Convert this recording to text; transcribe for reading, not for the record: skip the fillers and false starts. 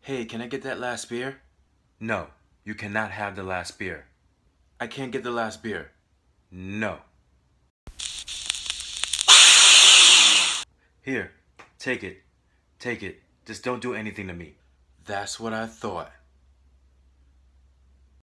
Hey, can I get that last beer? No, you cannot have the last beer. I can't get the last beer. No. Here, take it. Take it. Just don't do anything to me. That's what I thought.